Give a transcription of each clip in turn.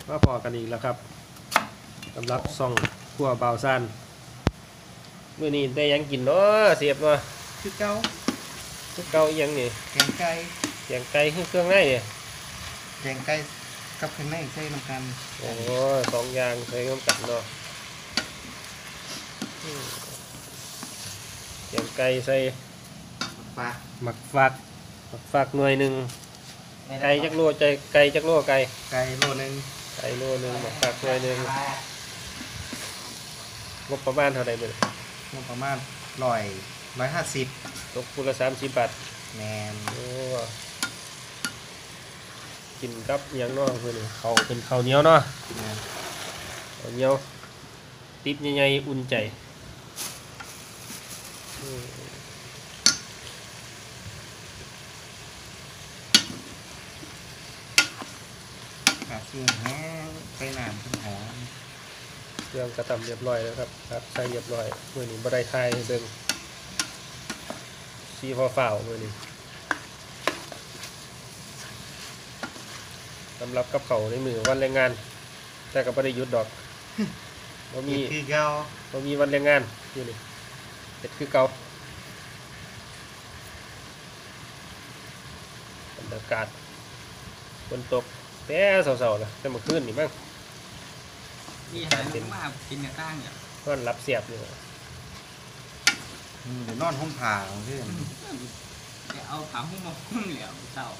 มาพอกันอีกแล้วครับสำหรับซ่องครัวบ่าวซ่านมื้อนี้ได้ยังกินเนาะเสียบเนาะคือเก้าอีหยังนี่แกงไก่แกงไก่เครื่องในนี่แกงไก่กับเครื่องในใส่น้ำกันโอ้สองอย่างใส่น้ำกันเนาะแกงไก่ใส่ปลาหมักฟักหน่วยหนึ่งไก่จักโลใจไก่จักโลไก่โลนึงหมักฟักหน่วยหนึ่งงบประมาณเท่าไหร่เบิ่งประมาณ150 ตกคนละ30 บาทแมนโอ้กินกับหยังเนาะเพิ่นเขาเป็นข้าวเหนียวเนาะข้าวเหนียวติ๊บใหญ่ๆอุ่นใจซีแห้งไปน้ำขึ้นหอมเครื่องกระทำเรียบร้อยแล้วครับใส่เรียบร้อยมื้อนี้บ่ได้ทายเบิ่งสีฟ้าวๆมื้อนี้สำหรับกับเขาในมือวันแรงงานแต่ก็บ่ได้หยุดดอกบ่มีคือเก่าบ่มีวันแรงงานอยู่นี่เฮ็ดคือเก่าบรรยากาศฝนตกแต่เช้าๆล่ะแต่เมื่อคืนนี่มั้งมีอาหารมากินกับตั้งเนี่ยนอนรับเสียบอยู่เดี๋ยวนอนห้องผ่าของเพื่อนจะเอาขาหุ้มมาหุ้มเหลี่ยมเศร้า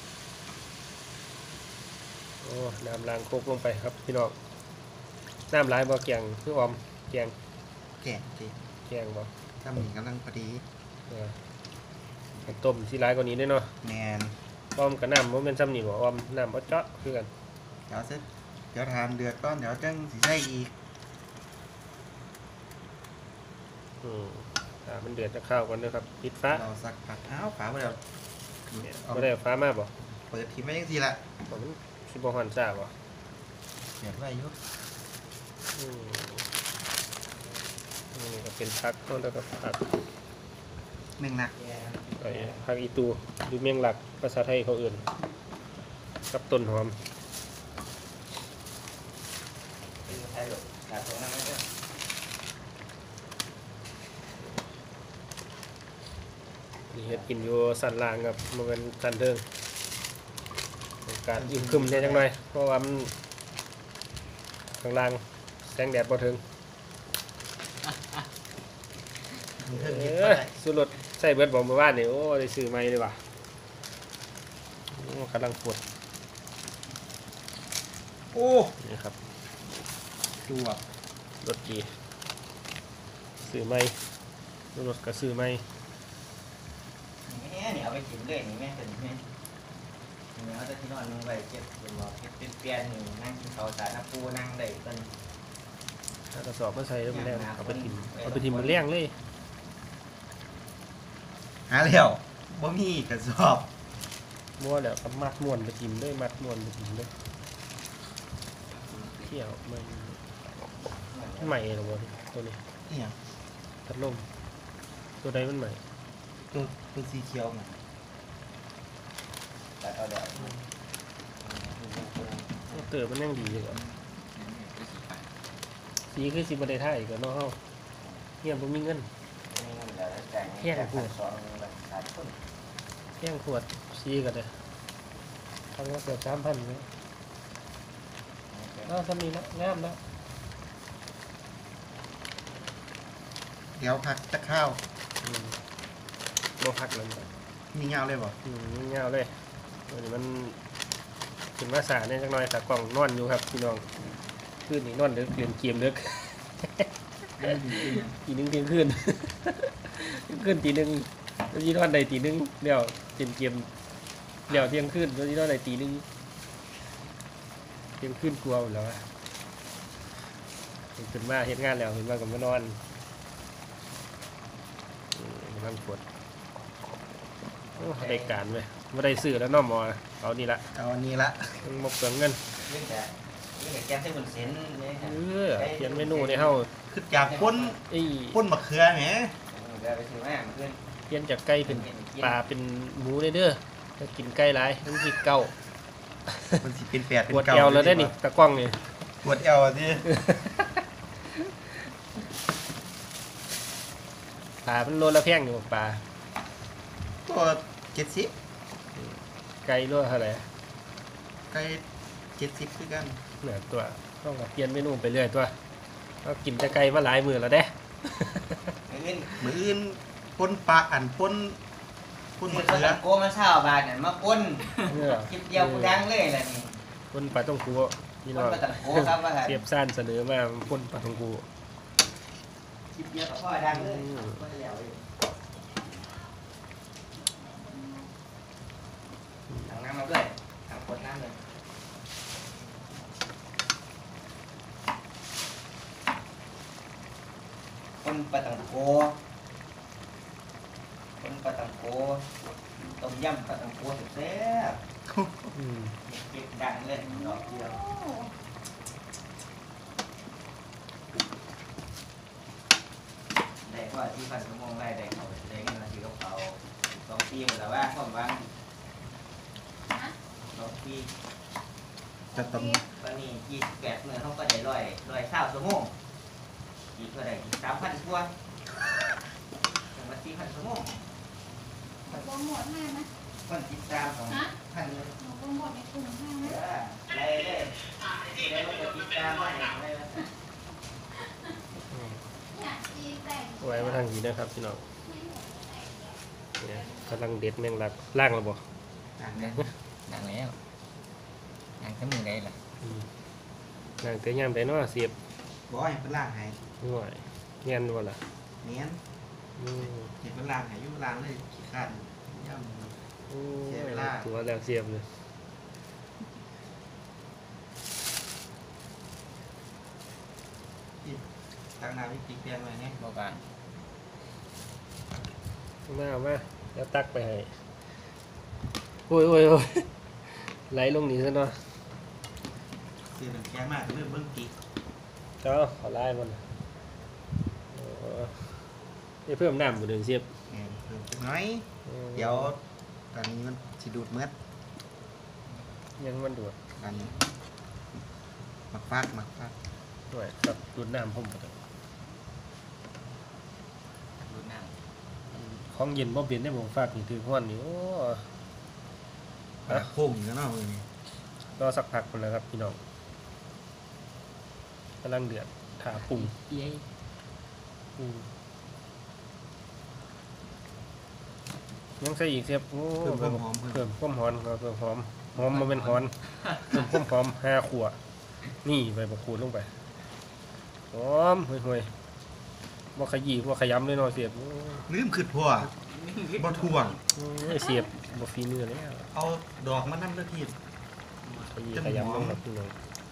โอ้น้ำล้างโคกลงไปครับพี่น้องน้ำหลายบ่แกงคือออมแกงบ่ทำหมี่กำลังพอดีต้มสิหลายกว่านี้ได้เนาะแมนออมกับน้ำบ่แม่นซ้ำนี่บ่ออมน้ำบ่เจาะคือกันเดี๋ยวทานเดือดก้อนเดี๋ยวจังสิใส่อีกมันเดือดจะข้าวก่อนนะครับปิดฟ้าเราสักผักฝาไปแล้วบ่ได้ฟ้ามาบ่เปิดทีไม่ยังทีละมันสิบ่ฮ้อนซ่าบ่เดือดไว้อยู่นี่ก็เป็นผักแล้วก็ผักหนึ่งนะผักอีตูหรือเมียงหลักภาษาไทยเขาเอื่นกับต้นหอมนี่เฮ็ดกินอยู่สันล่างกับมันเป็นสันเทิงการอิ่มคึมเนี่ยจังหน่อยเพราะว่ามันข้างล่างแสงแดดบ่ถึงสุดรถใส่เบิดบ่เมื่อวานนี่โอ้ได้ซื้อใหม่เลยว่ะกำลังปวดโอ้นี่ครับดูอ่ะรถจีซื้อใหม่รถก็ซื้อใหม่นี่เอาไปกินเลยนี่แม่เป็นแม่เนื้อจะที่นอนลงไปเก็บเป็นบ่เป็นเปลี่ยนนี่นั่งกินข้าวสารน้ำปูนั่งได้กันถ้ากระสอบมาใส่แล้วมันแรงเอาไปทิมมันแรงเลยหาแล้วบ่มีกระสอบม้วนแล้วก็มัดม้วนไปทิมด้วยมัดม้วนไปทิมด้วยเที่ยวมันใหม่หรอวะตัวนี้เนี่ยพัดลมตัวใดมันใหม่ตัวสีเขียวไงแต่เอาเดี๋ยวเติมมันยังดีอยู่สีคือสีบันไดท่าอีกแล้วเนาะเนี่ยผมมีเงินแห้งขวดสีกันเลยทำก็เกือบ3,000เลยทำนี้นะงามแล้วเดี๋ยวพักจะข้าวบ่พักเลยมีเงาเลยบ่มีเงาเลยนี่มันขึ้นมาสาเนี่ยจังน้อยแต่กล่องนอนอยู่ครับพี่น้องขึ้นอีกนอนเดือดเปลี่ยนเกมเดือดตีหนึ่งเที่ยงคืนตีหนึ่งแล้วยี่นอนใดตีหนึ่งเดี๋ยวเปลี่ยนเกมเดี๋ยวเที่ยงคืนแล้วยี่นอนใดตีหนึ่งเที่ยงคืนกลัวหมดแล้วขึ้นมาเฮ็ดงานแล้วขึ้นมากับมานอนมันปวดได้การเลยไม่ได้ซื้อแล้วน้อมอเอานี่ละมกเกินเงินแกงเส้นบุญเส้นเขียนเมนูในเฮาคือจากพ่นมะเขือแหมเปลี่ยนจากไก่เป็นปลาเป็นหมูเด้อถ้ากินไก่หลายมันสิเก่ามันสิเป็นแปดปวดเอวแล้วได้นี่ตะกล้องนี่ปวดเอวอ่ะที่ปลามันโลละแพงอยู่ปลาตัว70 ไก่โลเท่าไหร่ไก่70คือกันเนี่ยตัวต้องเปลี่ยนเมนูไปเรื่อยตัวก็กินแต่ไก่มาหลายมื้อแล้วเด้มื้ออื่นปนปลาอันปนคุณมะก็เขือตะโกนมาเช้าบาทเนี่ยมาป้นเนี่ยคลิปเดียวกูดังเลยแหละนี่คนปลาต้องกูพี่คน้อน งมาตะโกนครับว่าเสียบซ่านเสนอมาคนปลาต้องกูคลิปเดียวกับพ่อดังเลยก็เดี๋ยวถังน้ำมาด้วยถังกดน้ำเลยคนปลาตังโกคนปลาตังโกต้มยำปลาตังโกแซ่บอืมเก็บดังเลยดอกเดียวได้ว่าที่พันชั่วโมงไล่ได้เขาได้เงินมาทีกับเขา2 ปีหมดแล้วว่าความหวัง2 ปีจะต้มตอนนี้28มื้อเขาก็ได้120ชั่วโมงอีกเท่าไหร่อีก3,000กว่าถึงมา4,000ชั่วโมงโปรโมทให้ไหมคนติดตามของพันเลยหนูโปรโมทในกลุ่มให้ไหมไล่เลยได้ลงไปติดตามมาเนี่ยได้แล้วเนี่ยจีแต่งไว้มาทางนี้นะครับพี่น้องเนี่ยกำลังเด็ดแมงลักล่างแล้วบ่ดังแล้วดังแล้วดังแค่มือได้ล่ะล่างแต่ยามได้เนาะเสียบบ่ให้เพิ่นล้างให้หน่อยเงี้ยนบ่ล่ะเนียนอืมเห็นเพิ่นล้างให้อยู่ล้างเลยขี้คร้านย่ำโอ้เสียเวย ลาตัวแล้วเสียบเลยตั้งน้ำให้พริกแกงไว้เนี่ยบอกกันมาแล้วตักไปให้โอ้ยไหลลงนี่ซะเนาะซื้อน้ำแกงมากเริ่มเบิ่งพริกเจ้าขอไล่มันนี่เพิ่มน้ำบ่เดินเสียบเพิ่มจักหน้อยเดี๋ยวตอนนี้มันสิดูดเมือดยังมันดูดกันหมักฟักด้วยกับดูดน้ำผมบ่ได้ดูดน้ของเย็นบ่เปลี่ยนได้บ่ฝากนี่ถือฮ้อนนี่โอ้โค้งอยู่เนาะมื้อนี้รอสักพักพุ่นแล้วครับพี่น้องกำลังเดือดถาปรุงำเย้อืมยังใส่อีกเสียบโอ้เพิ่มความหอมเพิ่มเพิ่มความหอมครับเพิ่มหอมมาเป็นหอนเพิ่มความหอม5 ขวดนี่ใบมะกรูดลงไปหอมห่วยๆบ่ขยี้บ่ขยำเลยเนาะเสียบโอ้ลืมขึ้นพ่อบ่ท่วงยเสียบบ่ฝีมือแล้วเอาดอกมานำเด้อพี่ขยี้ขยำลงครับพี่น้อง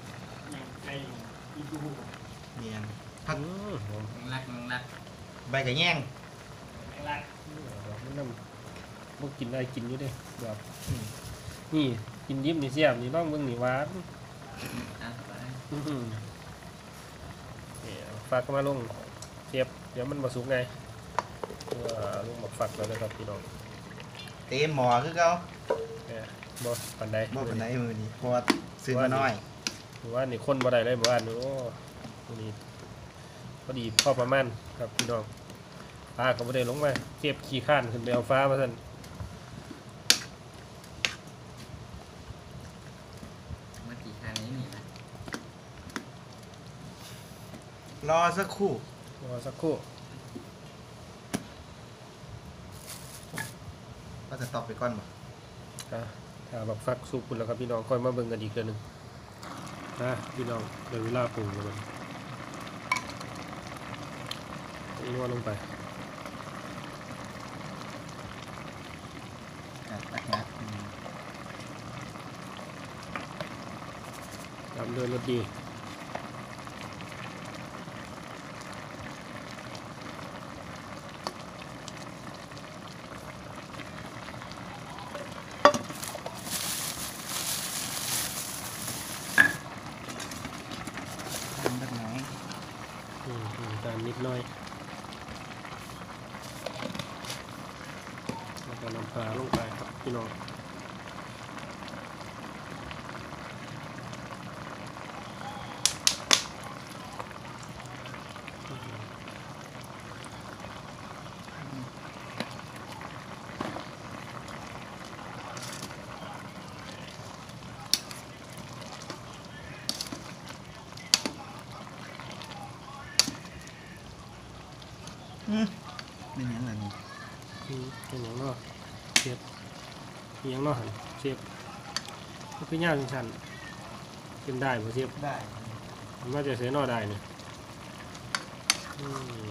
เนียนผักหอมรักใบกระแยงมันน้ำบ่กินได้กินอยู่เด้แบบนี่กินดิบนี่เสียบนี่ลองเบิ่งนี่หวานอ่ะอื้อหือเนี่ยฝากก็มาลงเสียบเดี๋ยวมันบ่สุกไงลงมาฝักแล้วนะครับพี่น้องเต็มหม้อคือเก่าเนี่ยบ่ปานใดบ่ปานใดมื้อนี้เพราะว่าซื้อมาน้อยหรือว่านี่คนบ่ได้เลยบ่ว่านี่โอ้มื้อนี้พอดีพอประมาณครับพี่น้องฟ้าก็บ่ได้ลงมาเก็บขี้ข้านขึ้นไปเอาฟ้ามาซั่นเมื่อกี้ทางนี้นี่นะรอสักครู่รอสักครู่ก็จะตอบไปก่อนบ่ถ้าแบบฟักสุกพุ่นแล้วครับพี่น้องค่อยมาเบิ่งกันอีกเทื่อนึงนะพี่น้องเดี๋ยวเวลาปรุงแล้วมันนวดลงไปตักนะตามด้วยรสดีตามนิดหน่อยแล้วก็น้ำปลาลงไปครับพี่น้องเป็นยังไงนี่เป็นอย่างเนาะเชฟเป็นอย่างเนาะหันเชฟก็คือย่างชันกินได้ป่ะเชฟได้มันว่าจะเสียนอได้เนี่ยอืม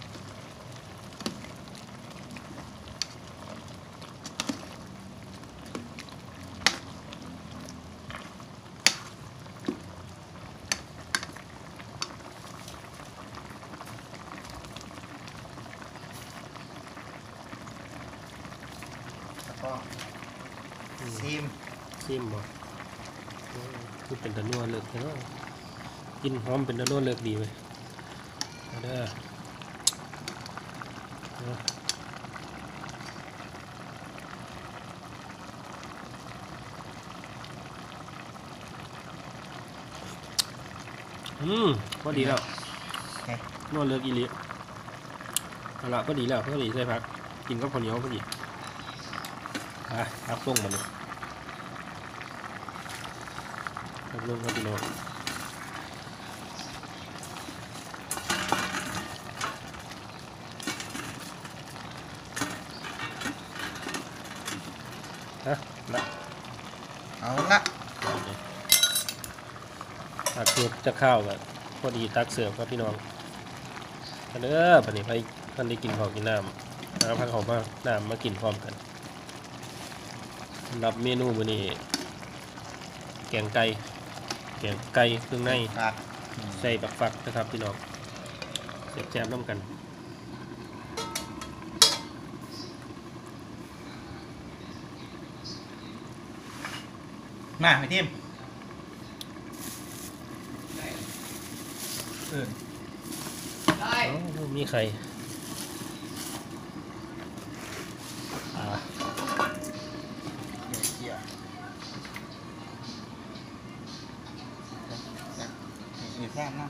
แล้วก็ซิมซิมบ่คือเป็นตะนัวเลิกเนาะกินหอมเป็นตะนัวเลิกดีเว้ยเอาเด้อเอาพอดีแล้วโอเคนวดเลิกอีหลีเอาละพอดีแล้วพอดีใช่พักกินก็พอเหนียวพอดีพักลงมาเลยพักลงครับพี่น้องละเอาละตักเสิร์ฟจะข้าวกันพอดีตักเสิร์ฟครับพี่น้องอันเด้อปนี้ไปท่านได้กินข้าวกินน้ำพักเขามาน้ำมากินพร้อมกันสำหรับเมนูมื้อนี้แกงไก่เครื่องในครับใส่บักฟักนะครับพี่น้องเสียบแจมน้ำกันมาไปทิมเออได้มีไข่อ่าเกี่ยวมีแซ่บนะ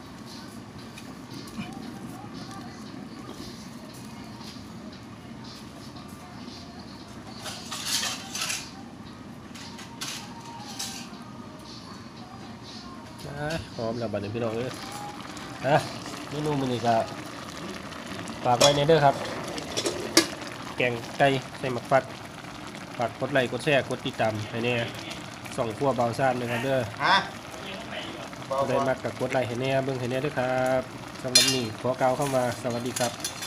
หอมแล้วบัดนี้พี่น้องเอ้ยเมนูมื้อนี้ก็ฝากไว้ในเด้อครับ แกงไก่ใส่หมักฟักฝากกดไลค์กดแชร์กดติดตามให้แน่ส่องครัวเบาซ่านนะครับเด้อฮะได้มากกับกดไลค์ให้แน่เบิ่งให้แน่ด้วยครับสำหรับนี้ขอกล่าวเข้ามาสวัสดีครับ